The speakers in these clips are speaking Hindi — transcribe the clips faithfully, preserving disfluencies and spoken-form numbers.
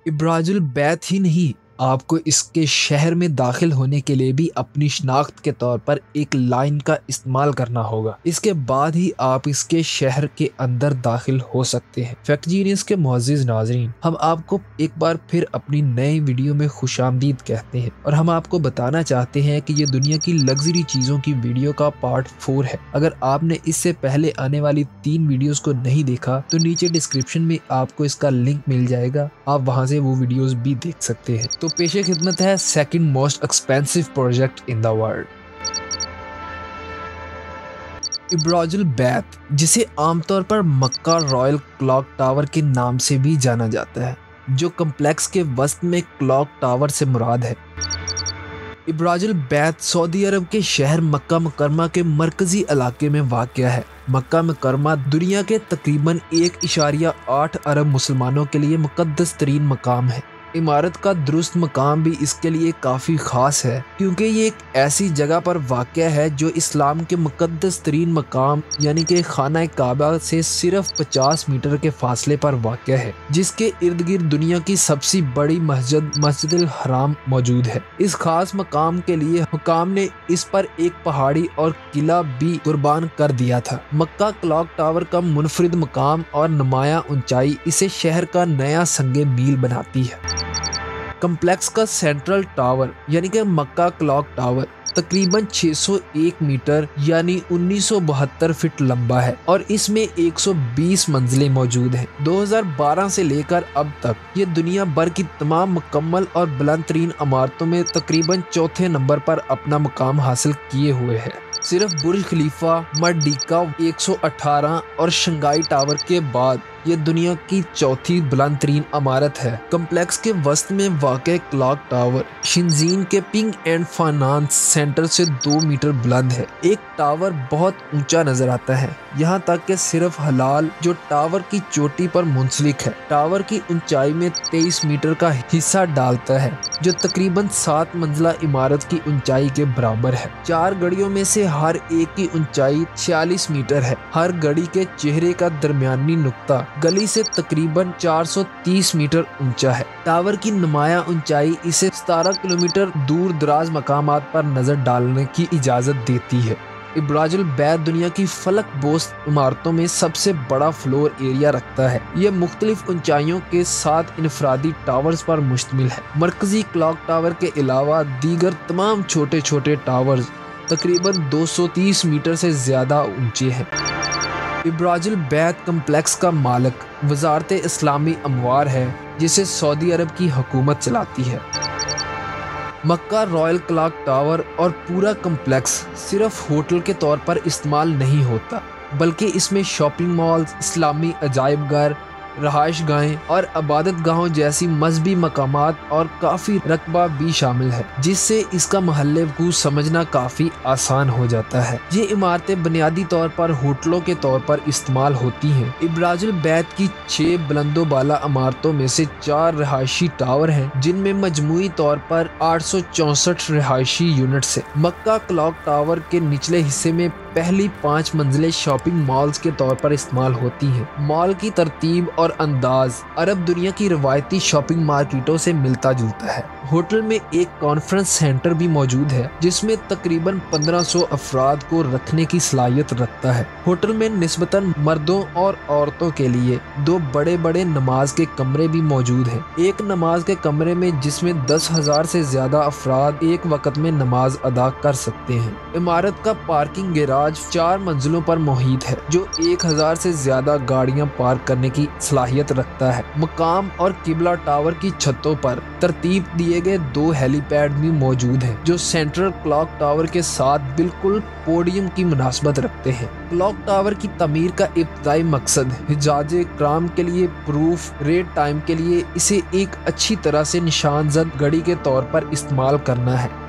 इब्राजुल बैत ही नहीं, आपको इसके शहर में दाखिल होने के लिए भी अपनी शनाख्त के तौर पर एक लाइन का इस्तेमाल करना होगा। इसके बाद ही आप इसके शहर के अंदर दाखिल हो सकते हैं। फैक्ट जीनियस के मुअज़्ज़िज़ नाज़रीन, हम आपको एक बार फिर अपनी नई वीडियो में खुशामदीद कहते हैं और हम आपको बताना चाहते हैं कि ये दुनिया की लग्जरी चीज़ों की वीडियो का पार्ट फोर है। अगर आपने इससे पहले आने वाली तीन वीडियोस को नहीं देखा तो नीचे डिस्क्रिप्शन में आपको इसका लिंक मिल जाएगा, आप वहां से वो वीडियोस भी देख सकते हैं। तो पेशे खिदमत है second most expensive project in the world, Abraj al Bait, जिसे आमतौर पर मक्का रॉयल क्लॉक टावर के नाम से भी जाना जाता है, जो कम्प्लेक्स के वस्त में क्लॉक टावर से मुराद है। इब्राजुल बैत सऊदी अरब के शहर मक्का मुकरमा के मरकजी इलाके में वाक़या है। मक्का मुकरमा दुनिया के तकरीबन एक इशारिया आठ अरब मुसलमानों के लिए मुक़द्दस तरीन मकाम है। इमारत का दुरुस्त मकाम भी इसके लिए काफ़ी ख़ास है क्योंकि ये एक ऐसी जगह पर वाक़या है जो इस्लाम के मुक़द्दस तरीन मकाम यानी कि खाना काबा से सिर्फ पचास मीटर के फासले पर वाक़या है, जिसके इर्द गिर्द दुनिया की सबसे बड़ी मस्जिद मस्जिदुल हराम मौजूद है। इस खास मकाम के लिए हुकाम ने इस पर एक पहाड़ी और किला भी कुर्बान कर दिया था। मक्का क्लॉक टावर का मुनफरिद मकाम और नुमाया ऊंचाई इसे शहर का नया संगे मील बनाती है। कम्प्लेक्स का सेंट्रल टावर यानी कि मक्का क्लॉक टावर तकरीबन छह सौ एक मीटर यानी उन्नीस सौ बहत्तर फीट लंबा है और इसमें एक सौ बीस मंजिलें मौजूद हैं। दो हज़ार बारह से लेकर अब तक ये दुनिया भर की तमाम मुकम्मल और बुलंद तरीन इमारतों में तकरीबन चौथे नंबर पर अपना मुकाम हासिल किए हुए है। सिर्फ बुर्ज खलीफा, मर्डिका एक सौ अठारह और शंघाई टावर के बाद ये दुनिया की चौथी बुलंद तरीन इमारत है। कम्प्लेक्स के वस्त में वाक़ क्लॉक टावर शिनजीन के पिंग एंड फाइनेंस सेंटर से दो मीटर बुलंद है। एक टावर बहुत ऊंचा नजर आता है, यहाँ तक कि सिर्फ हलाल जो टावर की चोटी पर मुंसलिक है टावर की ऊंचाई में तेईस मीटर का हिस्सा डालता है, जो तकरीबन सात मंजिला इमारत की ऊंचाई के बराबर है। चार गड़ियों में से हर एक की ऊंचाई छियालीस मीटर है। हर गड़ी के चेहरे का दरमियानी नुक्ता गली से तकरीबन चार सौ तीस मीटर ऊंचा है। टावर की नुमाया ऊंचाई इसे सतारह किलोमीटर दूर दराज मकामात पर नजर डालने की इजाजत देती है। इब्राजुल बैत दुनिया की फलक बोस्त इमारतों में सबसे बड़ा फ्लोर एरिया रखता है। यह मुख्तलिफ ऊंचाइयों के साथ इनफरादी टावर्स पर मुश्तमिल है। मरकजी क्लॉक टावर के अलावा दीगर तमाम छोटे छोटे टावर्स तकरीबन दो सौ तीस मीटर से ज्यादा ऊंचे हैं। इब्राजुल बैत कम्प्लेक्स का मालिक वजारत इस्लामी अमवार है, जिसे सऊदी अरब की हुकूमत चलाती है। मक्का रॉयल क्लॉक टावर और पूरा कम्प्लेक्स सिर्फ होटल के तौर पर इस्तेमाल नहीं होता, बल्कि इसमें शॉपिंग मॉल्स, इस्लामी अजायब घर, रहाइश गाहें और इबादत गाहों जैसी मजहबी मकामात और काफ़ी रकबा भी शामिल है, जिससे इसका महल्ले को समझना काफ़ी आसान हो जाता है। ये इमारतें बुनियादी तौर पर होटलों के तौर पर इस्तेमाल होती हैं। इब्राजुल बैत की छह बुलंदो बाला इमारतों में से चार रहायशी टावर हैं, जिनमें मजमूई तौर पर आठ सौ चौसठ रहायशी यूनिट्स है। मक्का क्लॉक टावर के निचले हिस्से में पहली पाँच मंजिलें शॉपिंग मॉल्स के तौर पर इस्तेमाल होती हैं। मॉल की तरतीब और अंदाज अरब दुनिया की रवायती शॉपिंग मार्केटों से मिलता जुलता है। होटल में एक कॉन्फ्रेंस सेंटर भी मौजूद है, जिसमें तकरीबन पंद्रह सौ अफराद को रखने की सलाहियत रखता है। होटल में निस्बतन मर्दों और औरतों के लिए दो बड़े बड़े नमाज के कमरे भी मौजूद हैं। एक नमाज के कमरे में जिसमें दस हजार से ज्यादा अफराद एक वक्त में नमाज अदा कर सकते हैं। इमारत का पार्किंग गैराज चार मंजिलों पर मुहित है, जो एक हजार से ज्यादा गाड़ियां पार्क करने की सलाहियत रखता है। मकाम और किबला टावर की छतों पर तरतीब दिए गए दो हेलीपैड भी मौजूद हैं, जो सेंट्रल क्लॉक टावर के साथ बिल्कुल पोडियम की मुनासबत रखते हैं। क्लॉक टावर की तमीर का इब्तदाई मकसद हिजाजे क्राम के लिए प्रूफ रेड टाइम के लिए इसे एक अच्छी तरह से निशानजद घड़ी के तौर पर इस्तेमाल करना है।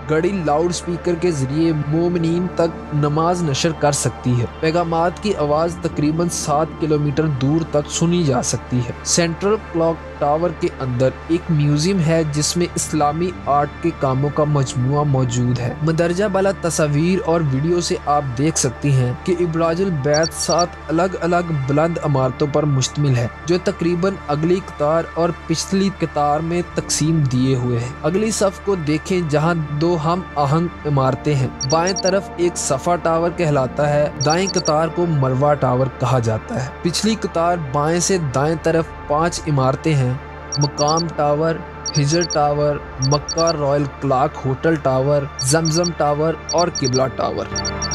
घड़ी लाउड स्पीकर के जरिए मोमिनीन तक नमाज नशर कर सकती है। पैगामात की आवाज तकरीबन सात किलोमीटर दूर तक सुनी जा सकती है। सेंट्रल क्लॉक टावर के अंदर एक म्यूजियम है जिसमें इस्लामी आर्ट के कामों का मजमुआ मौजूद है। मदरजा वाला तस्वीर और वीडियो से आप देख सकती हैं कि इब्राजुल बैत सात अलग अलग बुलंद इमारतों पर मुश्तमिल है जो तकरीबन अगली कतार और पिछली कतार में तकसीम दिए हुए हैं। अगली सफ को देखें जहां दो हम आहंग इमारतें हैं। बाएं तरफ एक सफा टावर कहलाता है, दाएं कतार को मरवा टावर कहा जाता है। पिछली कतार बाएं से दाएं तरफ पांच इमारतें हैं, Maqam Tower, Hajar Tower, Makkah Royal Clock Hotel Tower, Zamzam Tower और किबला टावर।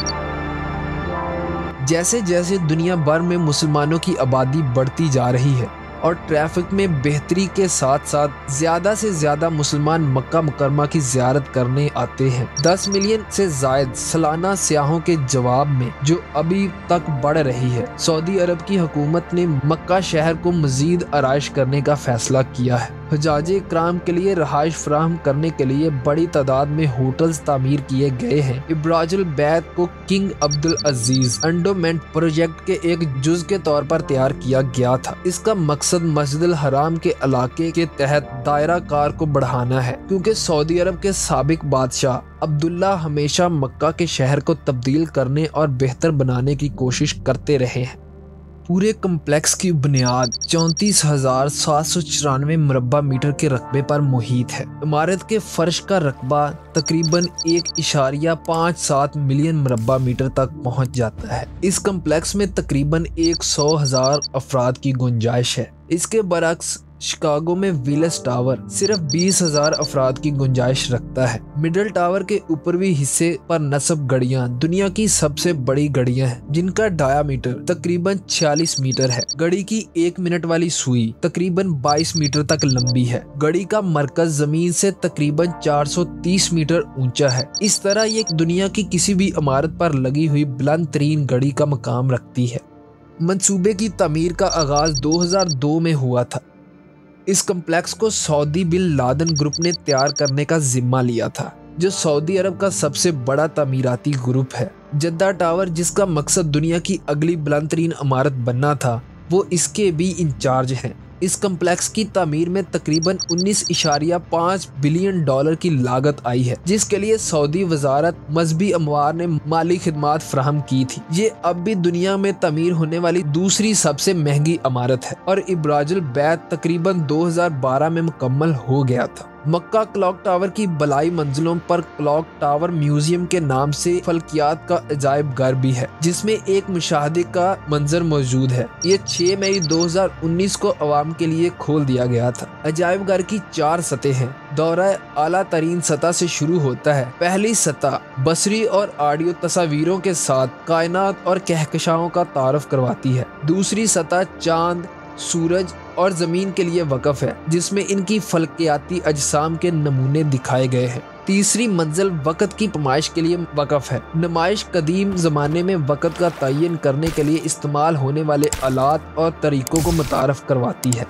जैसे जैसे दुनिया भर में मुसलमानों की आबादी बढ़ती जा रही है और ट्रैफिक में बेहतरी के साथ साथ ज्यादा से ज्यादा मुसलमान मक्का मुकरमा की ज़ियारत करने आते हैं। दस मिलियन से जायद सालाना सियाहों के जवाब में जो अभी तक बढ़ रही है, सऊदी अरब की हुकूमत ने मक्का शहर को मजीद आराइश करने का फैसला किया है। हुज्जाजे इकराम के लिए रहाइश फराहम करने के लिए बड़ी तादाद में होटल्स तामीर किए गए हैं। इब्राजुल बैत को King Abdul Aziz Endowment Project के एक जुज के तौर पर तैयार किया गया था। इसका मकसद मस्जिदुल हराम के इलाके के तहत दायरा कार को बढ़ाना है, क्योंकि सऊदी अरब के साबिक बादशाह अब्दुल्ला हमेशा मक्का के शहर को तब्दील करने और बेहतर बनाने की कोशिश करते रहे हैं। पूरे कम्प्लेक्स की बुनियाद चौंतीस हजार सात सौ चौरानवे मुरब्बा मीटर के रकबे पर मुहित है। इमारत के फर्श का रकबा तकरीबन एक इशारिया पाँच सात मिलियन मुरब्बा मीटर तक पहुंच जाता है। इस कम्प्लेक्स में तकरीबन एक सौ हजार अफराद की गुंजाइश है। इसके बरक्स शिकागो में विलस टावर सिर्फ बीस हजार अफराद की गुंजाइश रखता है। मिडल टावर के ऊपरी हिस्से पर नस्ब घड़ियां दुनिया की सबसे बड़ी घड़ियां हैं, जिनका डायामीटर तकरीबन छियालीस मीटर है। घड़ी की एक मिनट वाली सुई तकरीबन बाईस मीटर तक लंबी है। घड़ी का मरकज जमीन से तकरीबन चार सौ तीस मीटर ऊंचा है। इस तरह ये दुनिया की किसी भी इमारत पर लगी हुई बुलंद तरीन घड़ी का मकाम रखती है। मंसूबे की तमीर का आगाज दो हजार दो में हुआ था। इस कम्प्लेक्स को सऊदी बिन लादेन ग्रुप ने तैयार करने का जिम्मा लिया था, जो सऊदी अरब का सबसे बड़ा तामीराती ग्रुप है। जद्दा टावर, जिसका मकसद दुनिया की अगली बुलंद तरीन इमारत बनना था, वो इसके भी इंचार्ज हैं। इस कम्प्लेक्स की तामीर में तकरीबन उन्नीस इशारिया पाँच बिलियन डॉलर की लागत आई है, जिसके लिए सऊदी वजारत मजहबी अमवार ने माली खिदमात फराहम की थी। ये अब भी दुनिया में तामीर होने वाली दूसरी सबसे महंगी इमारत है और इब्राजुल बैत तकरीबन दो हजार बारह में मुकम्मल हो गया था। मक्का क्लॉक टावर की बलाई मंजिलों पर क्लॉक टावर म्यूजियम के नाम से फल्कियात का अजायब घर भी है, जिसमें एक मुशाहदे का मंजर मौजूद है। ये छह मई दो हजार उन्नीस को अवाम के लिए खोल दिया गया था। अजायब घर की चार सतह हैं। दौरा आला तरीन सतह से शुरू होता है। पहली सतह बसरी और ऑडियो तस्वीरों के साथ कायनात और कहकशाओं का तारुफ करवाती है। दूसरी सतह चांद, सूरज और जमीन के लिए वक़फ़ है, जिसमें इनकी फल्कियाती अजसाम के नमूने दिखाए गए हैं। तीसरी मंजिल वक़्त की नुमाइश के लिए वक़फ़ है। नुमाइश कदीम ज़माने में वक़्त का तयन करने के लिए इस्तेमाल होने वाले आलात और तरीक़ों को मुतारफ़ करवाती है।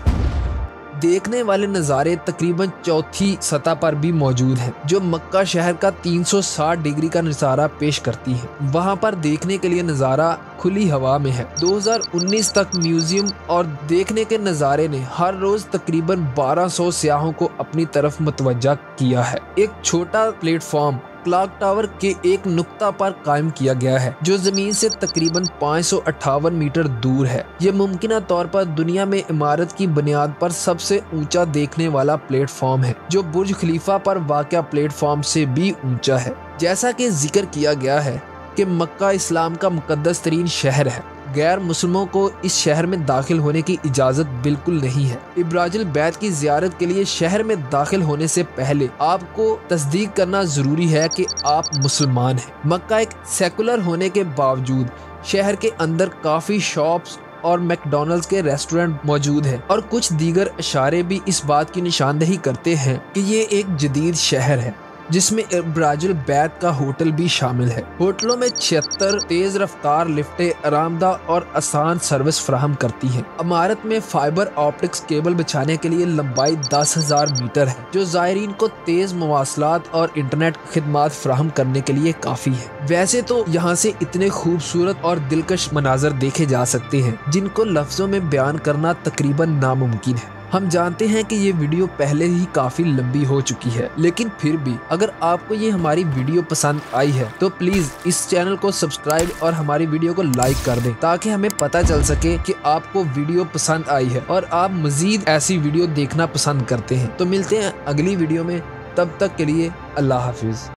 देखने वाले नज़ारे तकरीबन चौथी सतह पर भी मौजूद हैं, जो मक्का शहर का तीन सौ साठ डिग्री का नज़ारा पेश करती है। वहां पर देखने के लिए नज़ारा खुली हवा में है। दो हजार उन्नीस तक म्यूजियम और देखने के नज़ारे ने हर रोज तकरीबन बारह सौ सियाहों को अपनी तरफ मुतवज्जा किया है। एक छोटा प्लेटफॉर्म क्लॉक टावर के एक नुक्ता पर कायम किया गया है, जो जमीन से तकरीबन पाँच सौ अट्ठावन मीटर दूर है। ये मुमकिन तौर पर दुनिया में इमारत की बुनियाद पर सबसे ऊंचा देखने वाला प्लेटफॉर्म है, जो बुर्ज खलीफा पर वाक़या प्लेटफॉर्म से भी ऊंचा है। जैसा कि जिक्र किया गया है कि मक्का इस्लाम का मुकद्दस तरीन शहर है। गैर मुस्लिमों को इस शहर में दाखिल होने की इजाज़त बिल्कुल नहीं है। इब्राजुल बैत की ज़ियारत के लिए शहर में दाखिल होने से पहले आपको तस्दीक करना ज़रूरी है कि आप मुसलमान हैं। मक्का एक सेकुलर होने के बावजूद शहर के अंदर काफ़ी शॉप्स और मैकडॉनल्ड्स के रेस्टोरेंट मौजूद हैं और कुछ दीगर इशारे भी इस बात की निशानदेही करते हैं कि ये एक जदीद शहर है। जिसमें ब्राजिल बैत का होटल भी शामिल है। होटलों में छिहत्तर तेज रफ्तार लिफ्टें आरामदाह और आसान सर्विस फराहम करती हैं। इमारत में फाइबर ऑप्टिक्स केबल बिछाने के लिए लंबाई दस हजार मीटर है, जो ज़ायरीन को तेज मवासलात और इंटरनेट खिदमात फराहम करने के लिए काफी है। वैसे तो यहाँ से इतने खूबसूरत और दिलकश मनाजर देखे जा सकते हैं जिनको लफ्जों में बयान करना तकरीबन नामुमकिन है। हम जानते हैं कि ये वीडियो पहले ही काफी लंबी हो चुकी है, लेकिन फिर भी अगर आपको ये हमारी वीडियो पसंद आई है तो प्लीज इस चैनल को सब्सक्राइब और हमारी वीडियो को लाइक कर दें, ताकि हमें पता चल सके कि आपको वीडियो पसंद आई है और आप मजीद ऐसी वीडियो देखना पसंद करते हैं। तो मिलते हैं अगली वीडियो में, तब तक के लिए अल्लाह हाफिज।